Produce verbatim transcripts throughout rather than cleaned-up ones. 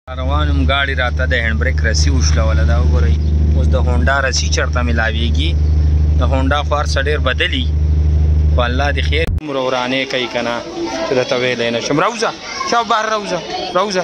روانم ګاډي راته د هینډ بریک رسی وشلوله دا وګورئ اوس د هونډا رسی چېرته میلاویږي د هونډا خو هر څه ډېر بدلي خو الله دې خیر عمره ورانې کوي که نه چې درته ویلی نه شم راوځه شا بهر راوځه راوځه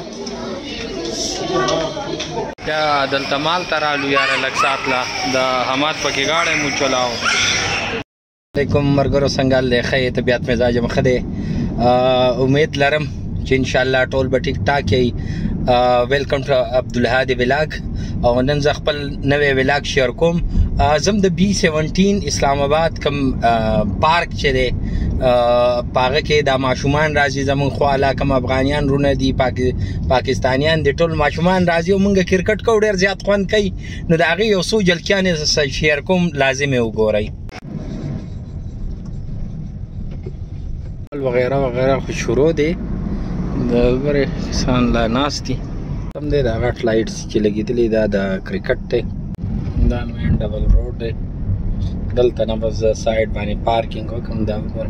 بیا دلته مال ته رالو یاره لږ ساعت له د حماد پکې ګاډی مو چلاو علیکم ملګرو څنګه حال دی ښه یې طبیعت مزاج م ښه دی امید لرم چې انشاءالله ټول به ټیک ټاک یې ویلکم ټو عبدالهادي ولاګ او نن زه خپل نوی ولاګ شیر کوم زم د بي سیونټین اسلام آباد کوم پارک چې دی په هغه کې دا ماشومان راځي زموږ خواله کوم افغانیان رونه دي پاکستانیان دي ټول ماشومان راځي او موږ کرکټ کوو ډېر زیات خوند کوي نو د هغې یو څو جلکیانې شیر کوم لازم یې وګورئ وغیره وغیره خو شروع دی د ګورې کسان لا ناست دي سم دی دا غټ لایټس چې لګېدلي دا د کرکټ دی دا مین ډبل روډ دی دلته نه بس زه سایډ باندې پارکینګ وکړم دا وګورم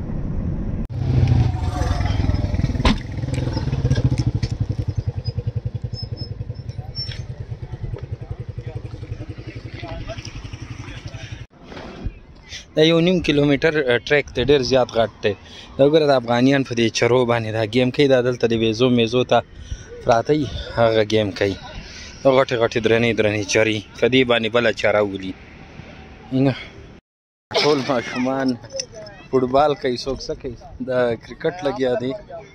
دا یو نیم کیلومیټر ټریک دی ډېر زیات غټ دی دا وګوره د افغانیان په دې چرو باندې دا گیم کوي دا دلته د ویزو میزو ته پراته وي هغه گیم کوي دا غټې غټې درنې درنې چرې په دې باندې بله چره ولي نه ټول ماشومان فوټبال کوي څوک څه کوي د کرکټ لګیا دی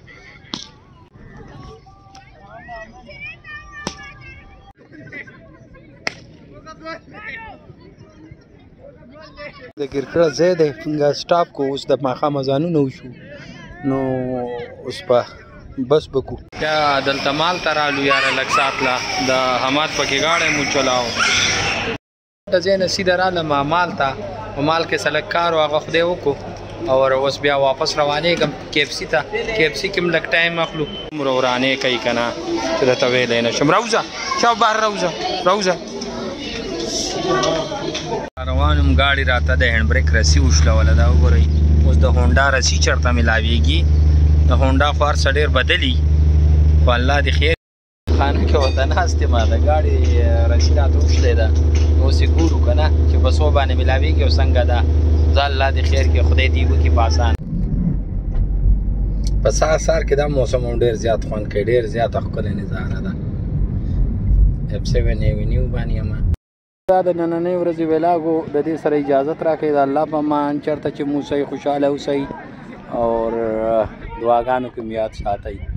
د کرکټ ځای دی موږ سټاپ کو اوس د ماښام اذانونه وشو نو اوس به بس به کو بیا دلته مال ته رالو یاره لږ ساعت له د حماد پکې ګاډی مو چلاو د ځای نه سیده رالم مال ته په مال کې څه لږ کار و هغه خدای وکړو او اوس بیا واپس روانېږم کیفسي ته کیفسي کې هم لږ ټایم اخلو عمره ورانې کوي که نه چې درته ویلی نه شم راوځه شا بهر راوځه راوځه روانم ګاډي راته د هینډ بریک رسی وشلوله دا وګورئ اوس د هونډا رسی چېرته میلاویږي د هونډا خو هر څه ډېر بدلي خو الله دې خیر خانه کې ورته ناست یم د ګاډي رسی راته وشلی ده اوس یې ګورو که نه چې بسو باندې میلاویږي او څنګه ده زه الله دې خیر کړي خدای دې وکړي په اسان په سهار سهار کې دا موسم هم ډېر زیات خوند کوي ډېر زیاته ښکلې نظاره ده اف سیون ایونیو باندې یم دا د نننۍ ورځې ولاګو د دې سره اجازت راکوي د الله په امان چېرته چې مو اوسئ خوشحاله اوسئ او دعاګانو کې مو یاد ساتئ